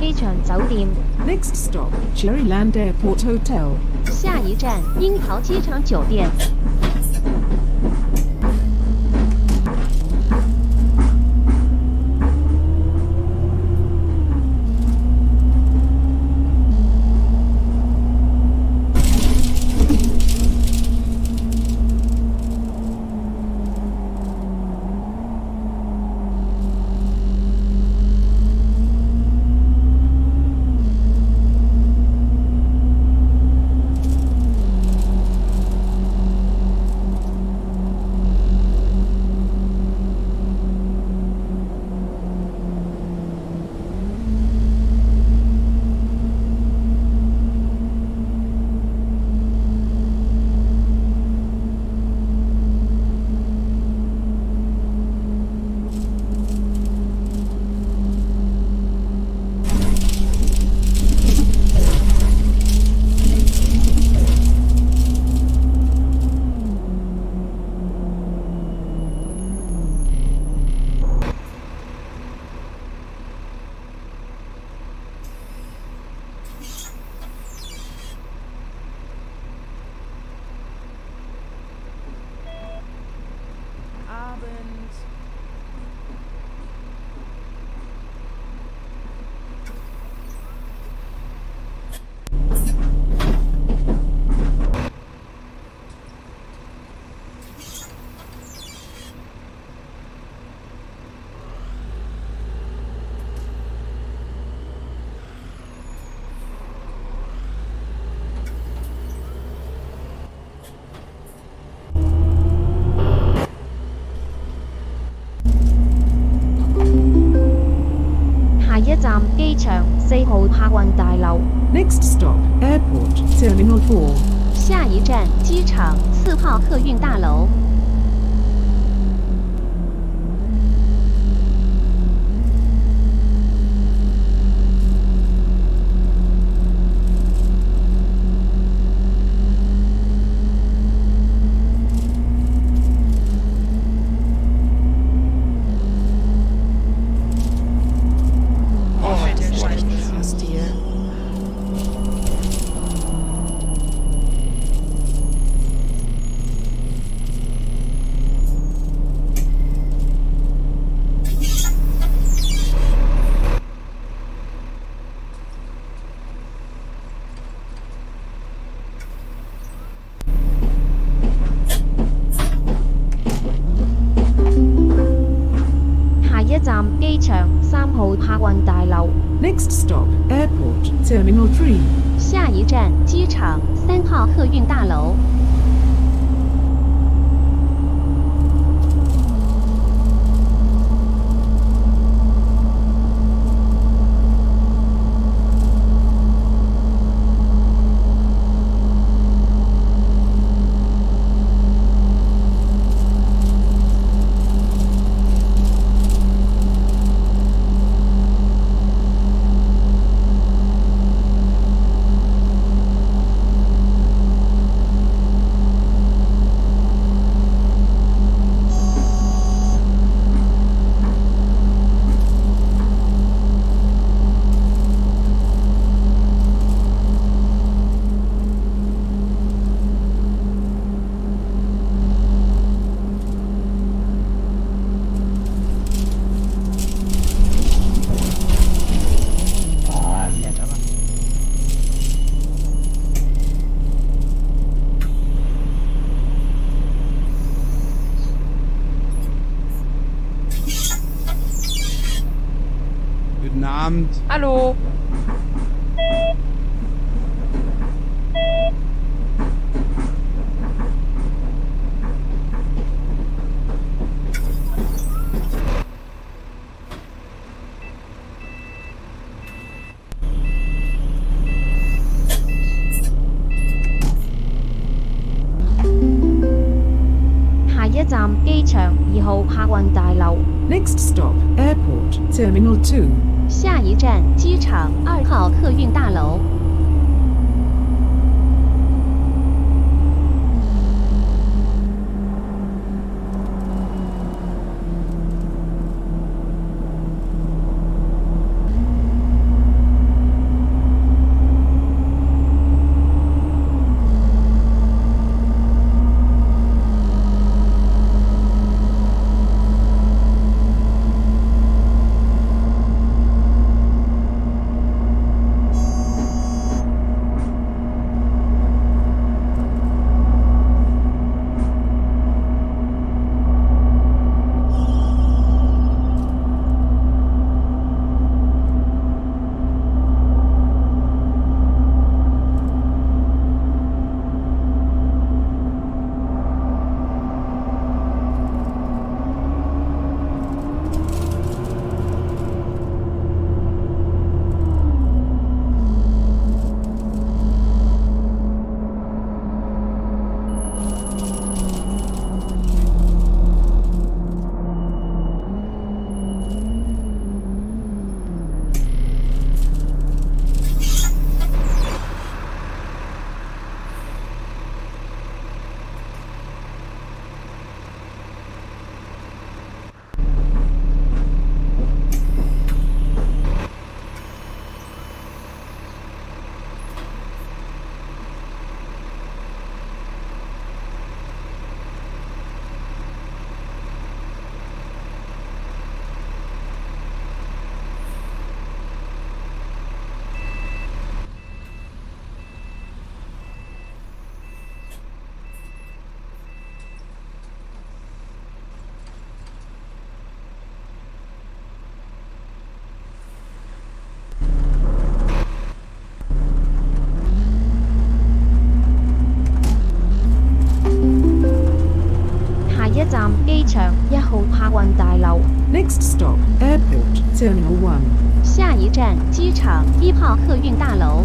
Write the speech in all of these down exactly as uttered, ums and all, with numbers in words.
机场酒店。 Next stop, Cherryland Airport Hotel. 下一站，樱桃机场酒店。下一站機場四號客運大樓。 Next stop, Airport Terminal four. 下一站機場四號客運大樓。站機場三號客運大樓。 Next stop, Airport Terminal three. 下一站機場三號客運大樓。 Guten Abend. Hallo. 下一站機場二號客運大樓。 Next stop, Airport Terminal two. 下一站機場二號客運大樓。 站機場一號客運大樓。 Next stop, Airport, Terminal one. 下一站机场一号客运大楼。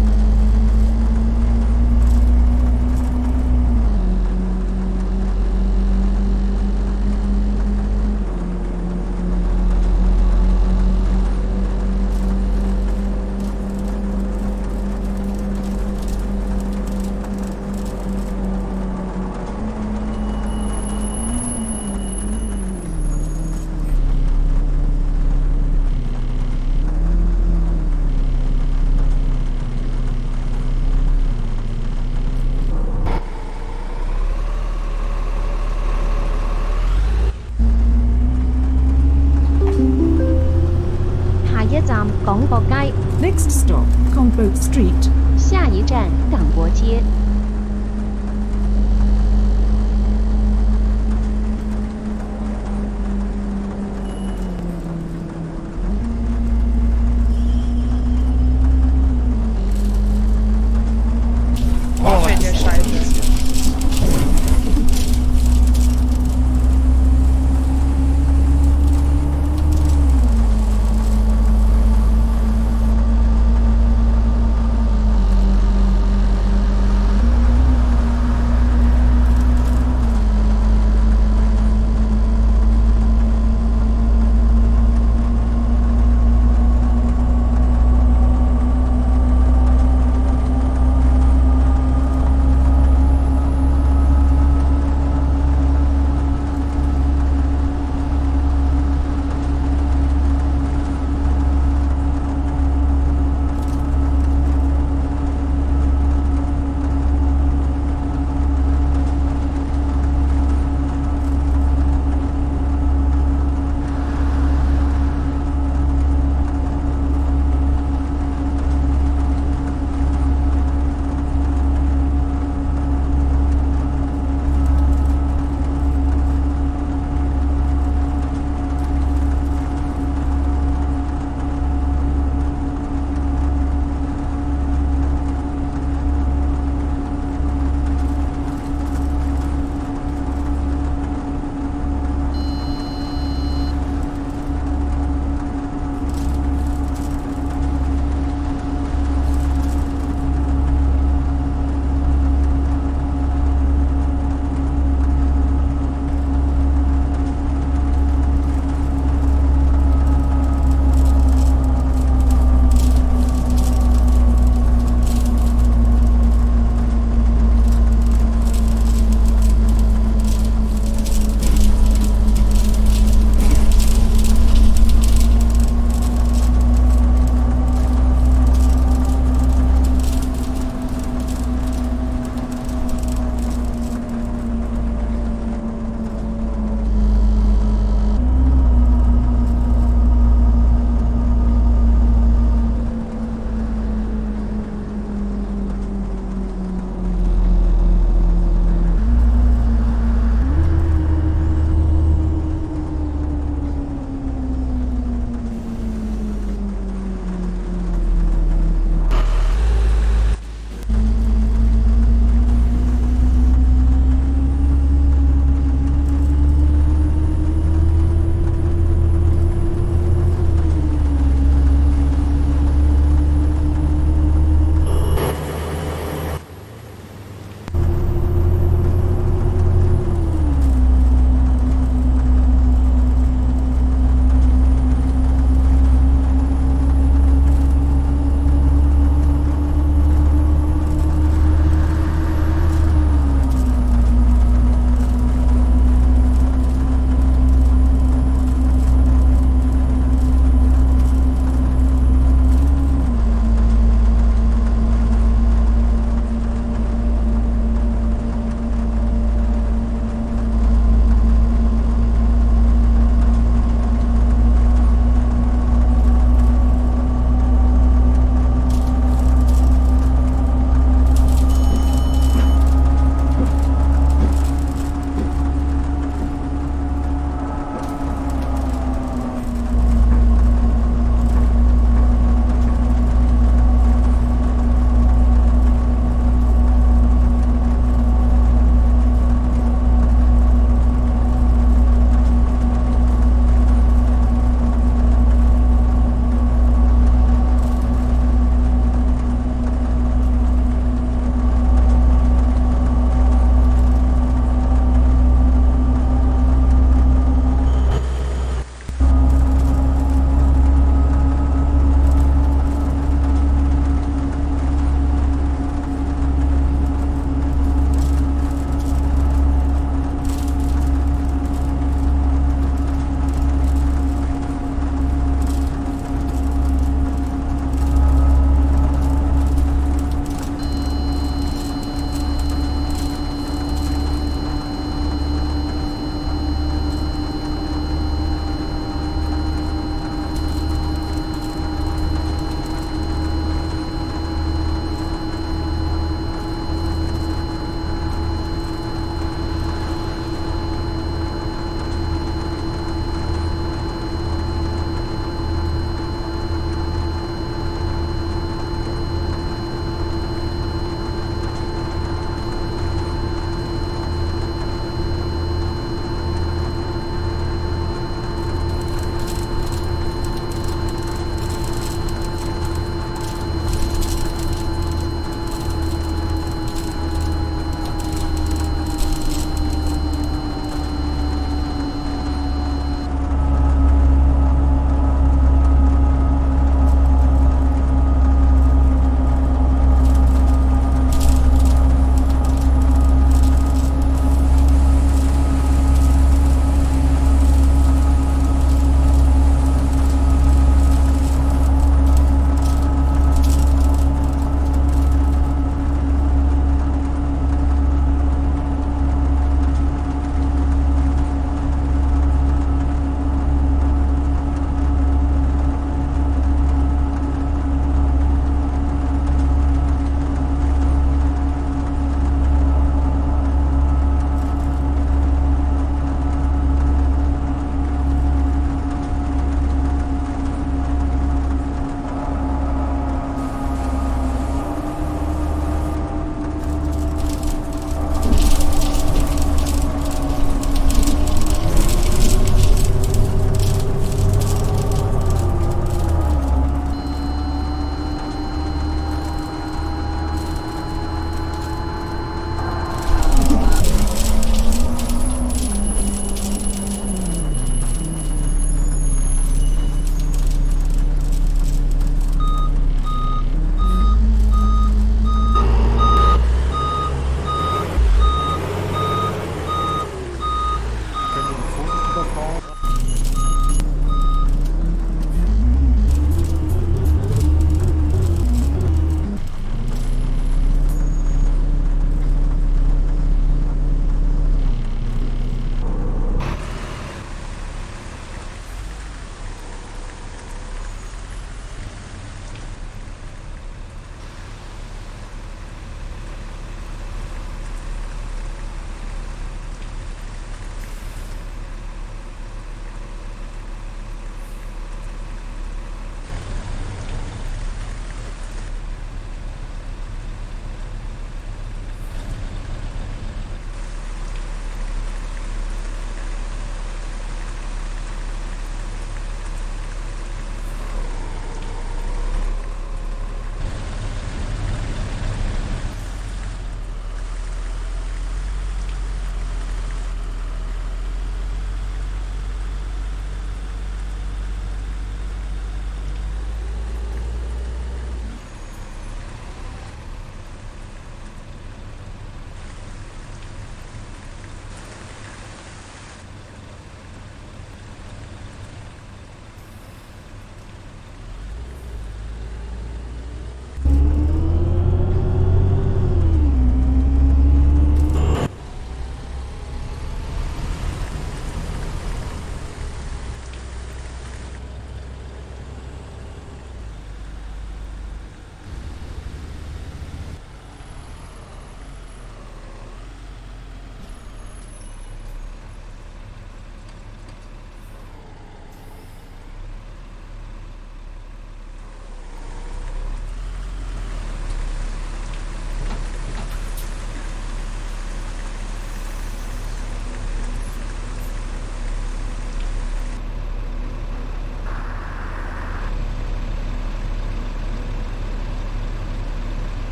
下一站廣博街。 Next stop, Conboat Street. 下一站港博街。 浪费这筛子。 下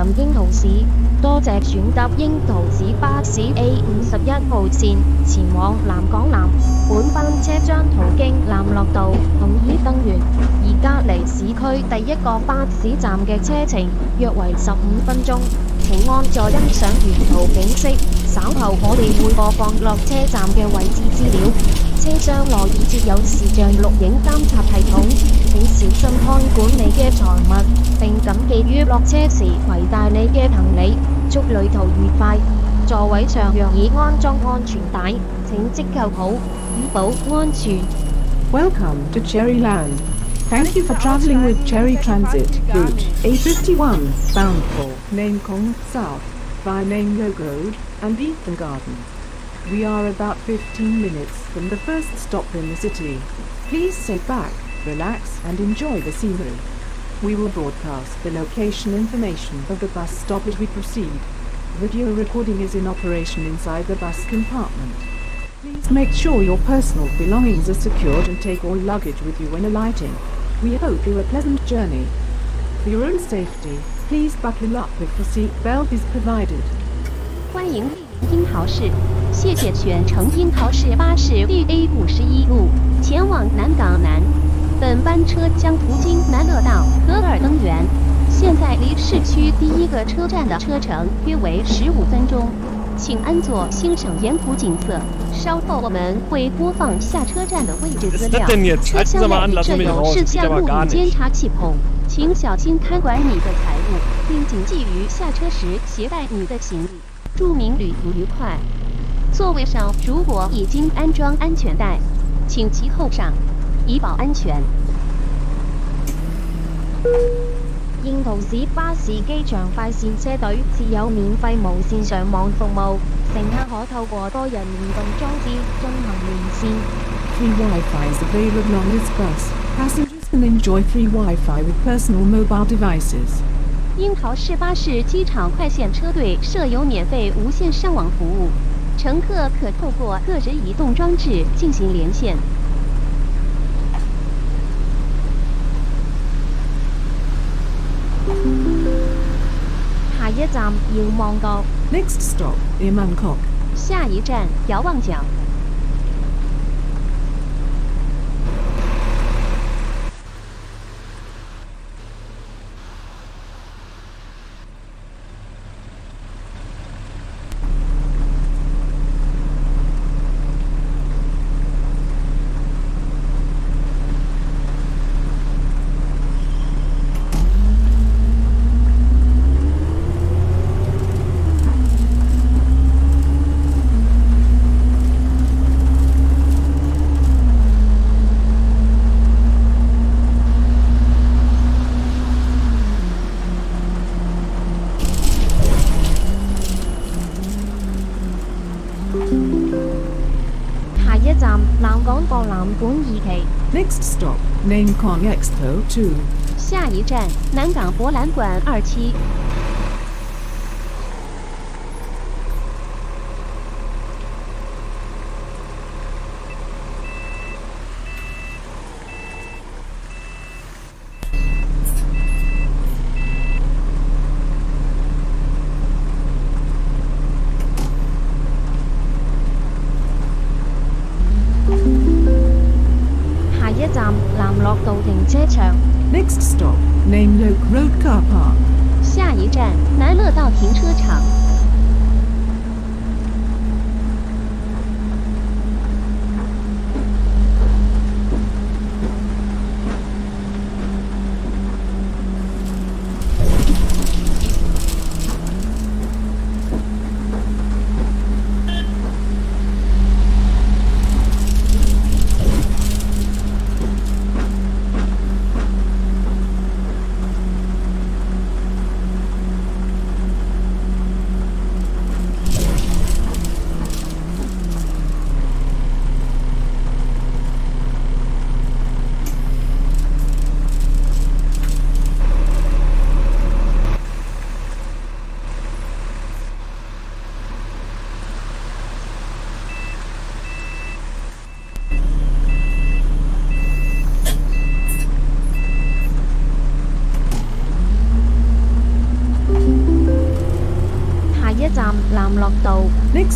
站櫻桃市，多謝選搭櫻桃市巴士 A 五十一號線前往南港南。本班車將途經南樂道、同怡登園，而隔離市區第一個巴士站嘅車程約為十五分鐘。請安坐欣賞沿途景色。稍後我哋會播放落車站嘅位置資料。車廂內已設有視像錄影監察系統，請小心看管你嘅財物，並謹記於落車時攜帶你嘅行李。祝旅途愉快！座位上若已安裝安全帶，請即扣好，以保安全。 Welcome to Cherryland. Thank you for traveling with Cherry Transit Route A fifty-one, bound for Name Kong South, via Name Loke Road and Eaton Garden. We are about fifteen minutes from the first stop in the city. Please sit back, relax and enjoy the scenery. We will broadcast the location information of the bus stop as we proceed. Video recording is in operation inside the bus compartment. Please make sure your personal belongings are secured and take all luggage with you when alighting. We hope you a pleasant journey. For your own safety, please buckle up if the seat belt is provided. 欢迎莅临樱桃市，谢谢选乘樱桃市巴士 D A 五十一路，前往南港南。本班车将途经南乐道、荷尔登园，现在离市区第一个车站的车程约为十五分钟。请安坐欣赏沿途景色。稍后我们会播放下车站的位置资料。车厢内设有视像录影监察系统，请小心看管你的财物，并谨记于下车时携带你的行李。祝您旅途愉快。座位上如果已经安装安全带，请其后上，以保安全。 櫻桃市巴士機場快線車隊設有免費無線上網服務，乘客可透過多人聯動裝置進行連線。 Free Wi-Fi is available on this bus. Passengers can enjoy free Wi-Fi with personal mobile devices. 樱桃市巴士机场快线车队设有免费无线上网服务，乘客可透过个人移动装置进行连线。 下一站遙望角。 Next stop, Imangkok. 下一站遥望角。 下一站南港博覽館二期。 Next stop, Name Kong Expo two. 下一站南港博览馆二期。 下一站南樂道停車場。 Next stop, Name Loke Road Car Park. 下一站南乐道停车场。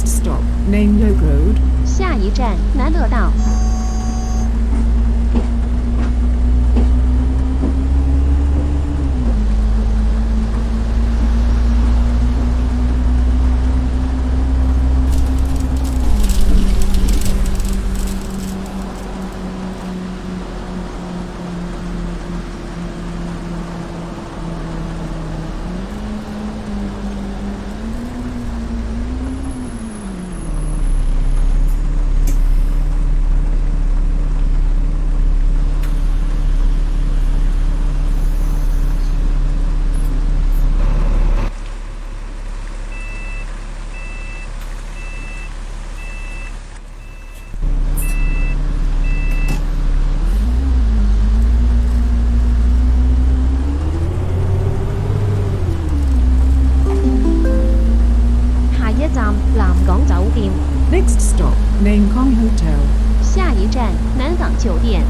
Next stop, Nainlog Road. 下一站南乐道。 南港酒店。 Next stop, Naingkong Hotel. 下一站南港酒店。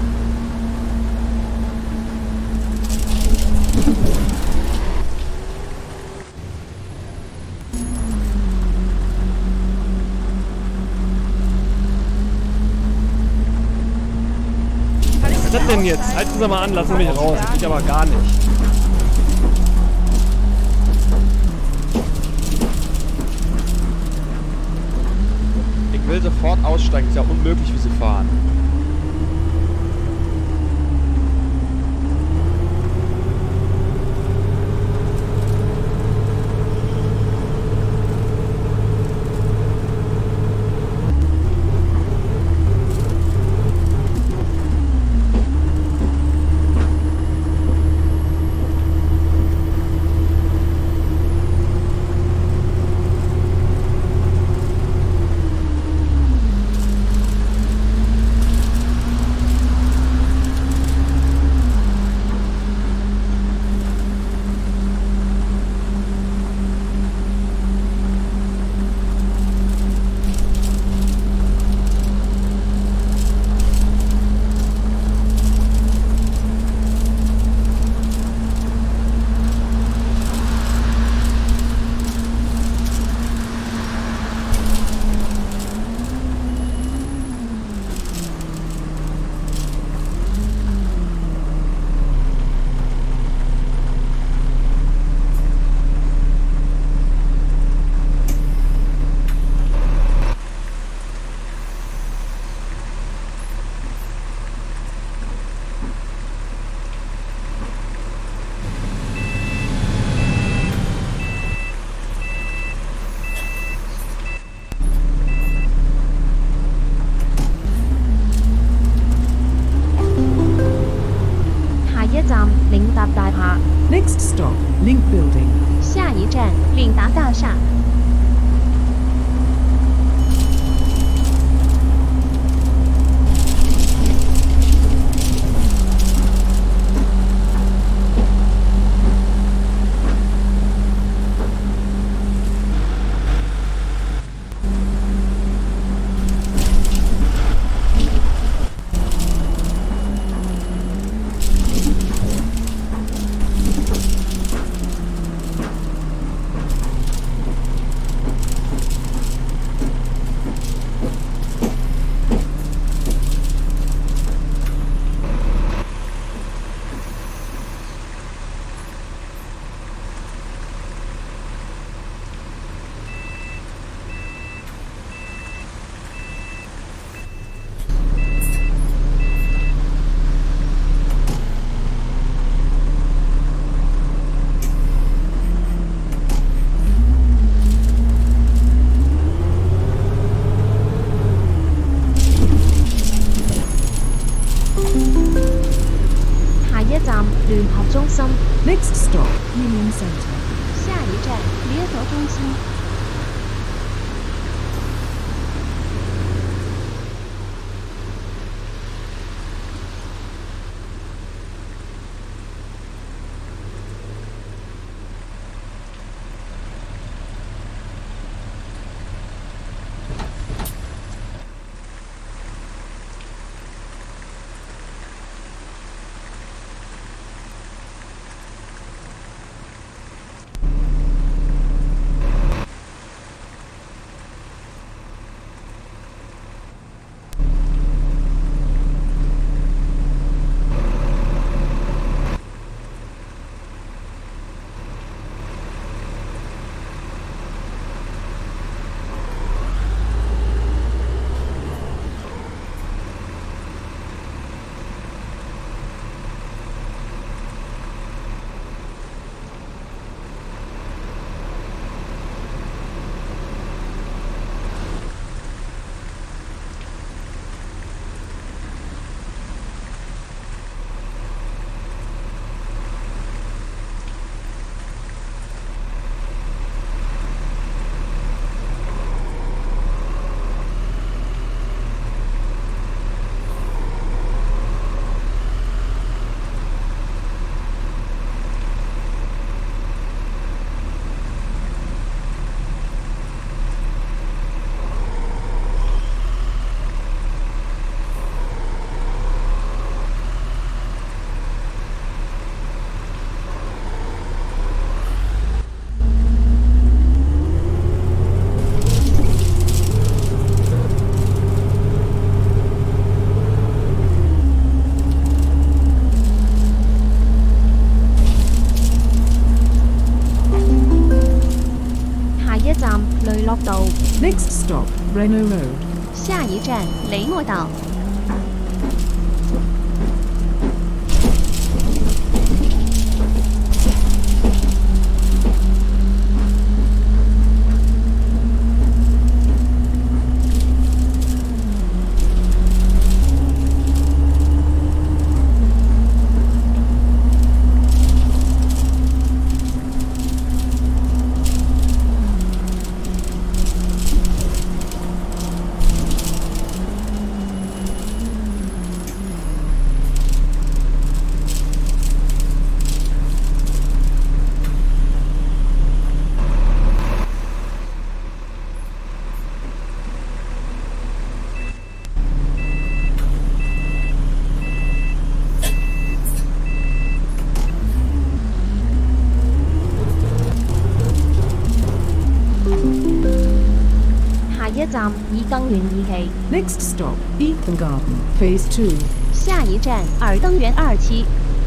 Was ist das denn jetzt? Halten Sie mal an, lassen Sie mich raus. Das geht aber gar nicht. Ich will sofort aussteigen. Ist ja unmöglich, wie Sie fahren. Next stop, Link Building. 下一站领达大厦。 聯合中心。 Next stop, Union Center. 下一站联合中心。 Next stop, Reno Road. 下一站雷诺道。 下一站以更園二期。 Next stop, Ethan Garden, Phase two. 下一站尔登园二期。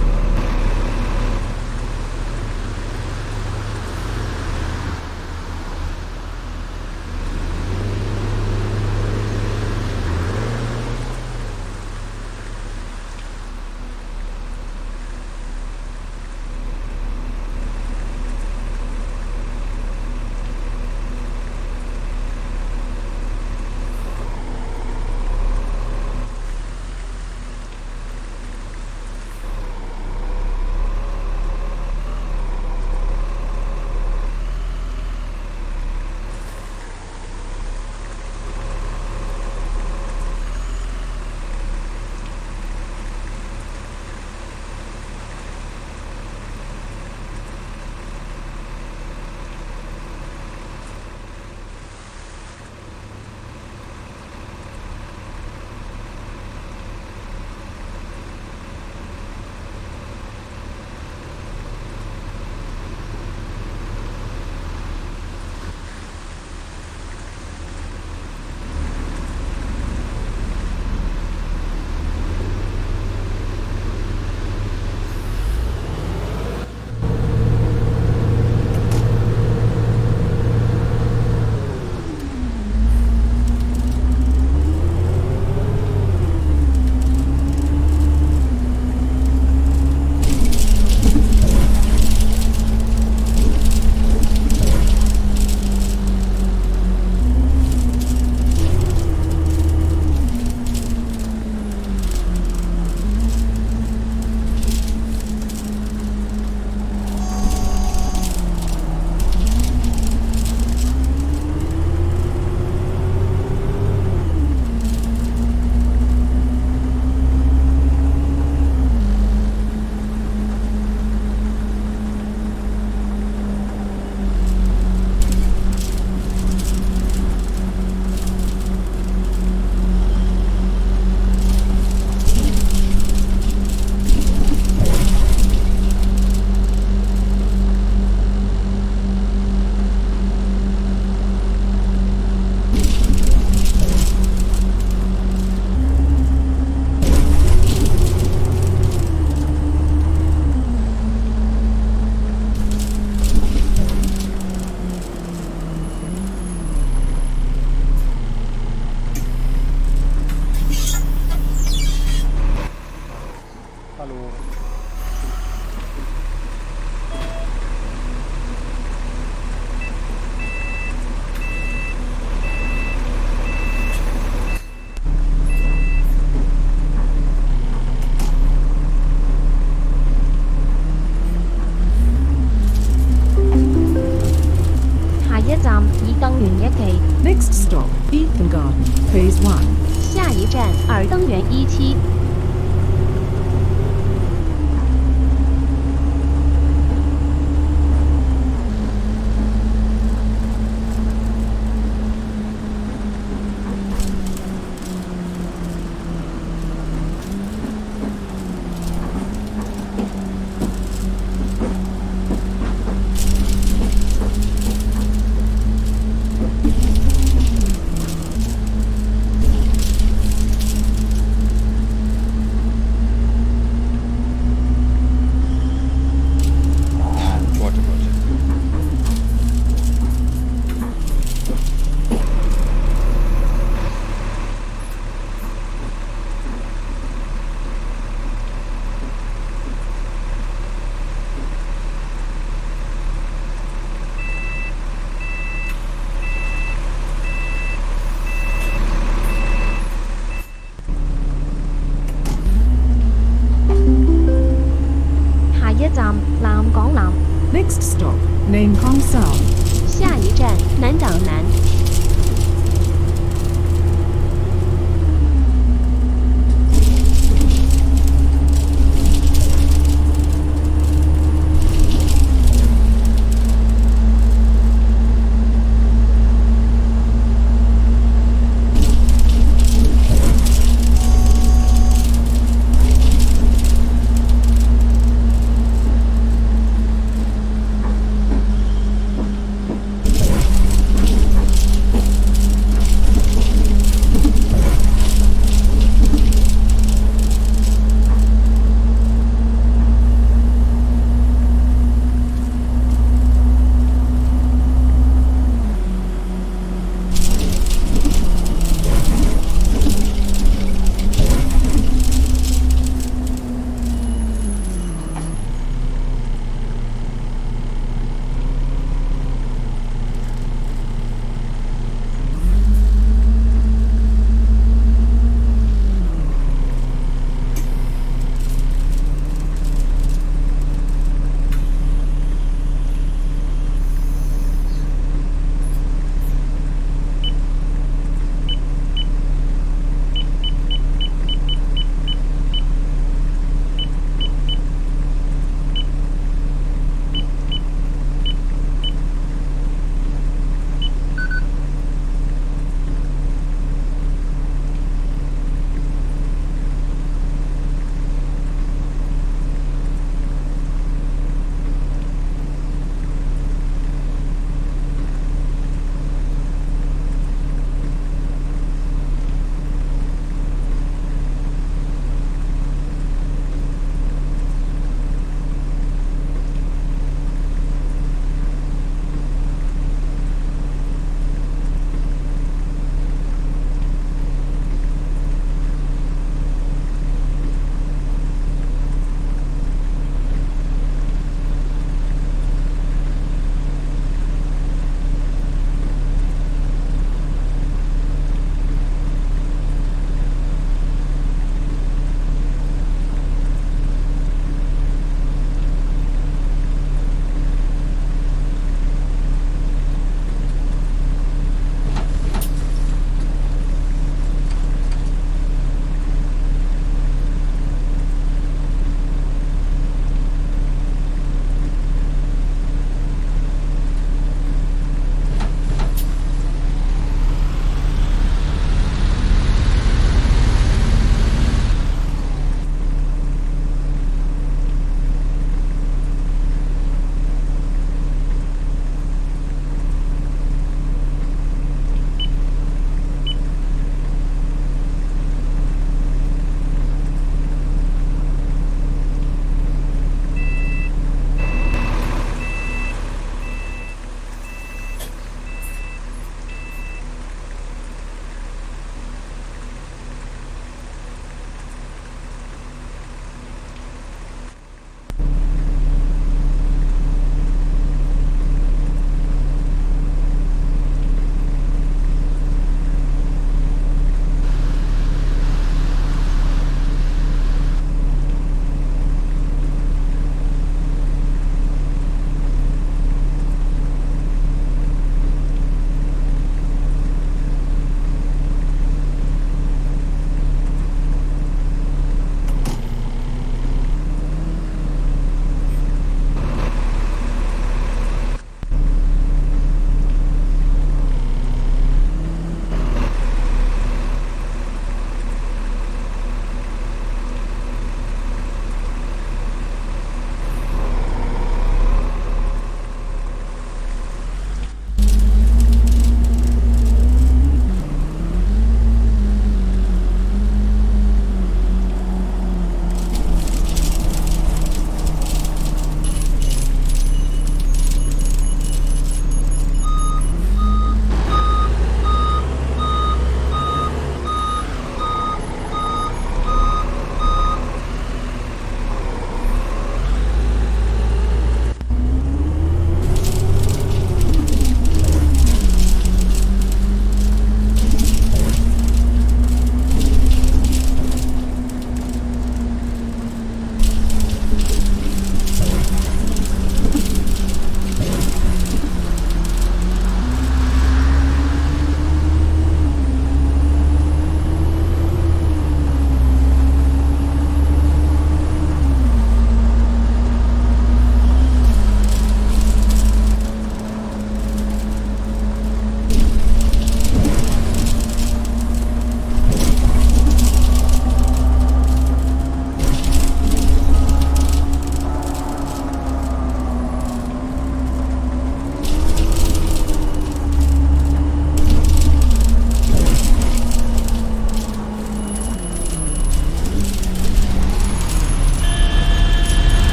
Next stop, Ethan Garden, Phase one. 下一站尔登园一期。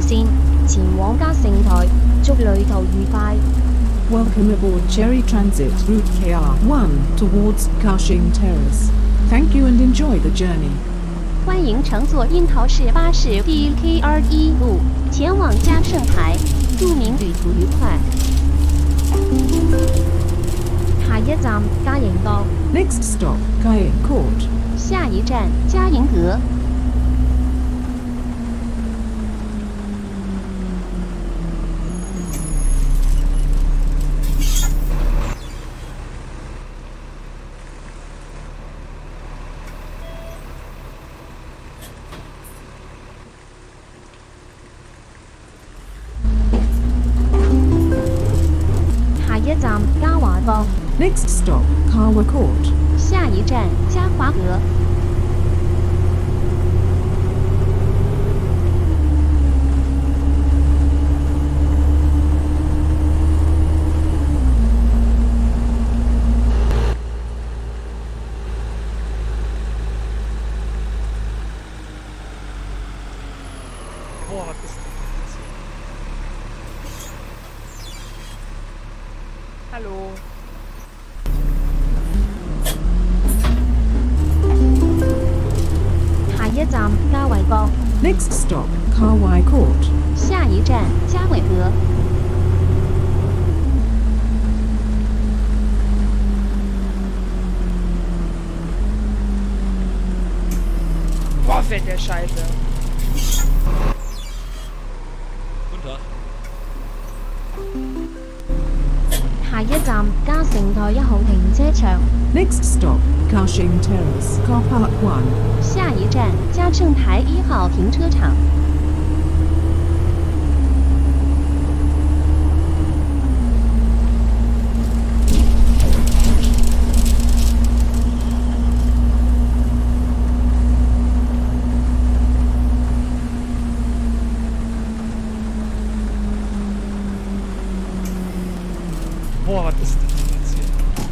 線，前往嘉誠台，祝旅途愉快。 Welcome aboard Cherry Transit Route K R one towards Cushing Terrace. Thank you and enjoy the journey. 欢迎乘坐樱桃市巴士 D K R 一路前往嘉盛台，祝您旅途愉快。 下一站嘉盈閣， Next stop, Kaiying Court. 下一站嘉盈閣。 下一站嘉華閣， Next stop, Kawa Court. 下一站嘉華閣。 Boah, was ist denn jetzt hier? Hallo. 下一站嘉惠閣， Next stop, Kawai Court. 下一站嘉惠閣。 Boah, fährt der Scheiße. Guten Tag. 下一站嘉誠台一號停車場， Next stop, Cushing Terrace, Car Park one. 下一站嘉盛台一號停車場。 Boah, was ist denn jetzt hier?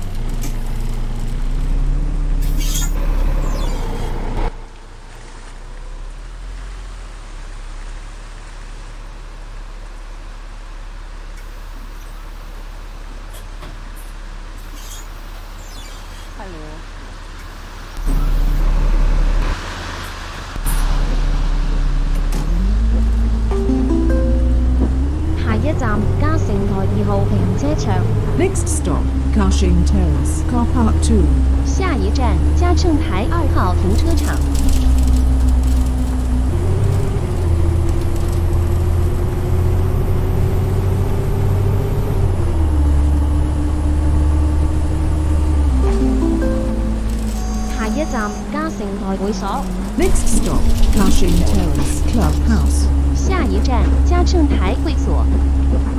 Hallo. 下一站嘉誠台二號停車場， Next stop, Cushing Terrace, Car Park two. 下一站嘉盛台二號停車場。 下一站嘉誠台會所， Next stop, Cushing Terrace, Clubhouse. 下一站嘉盛台會所。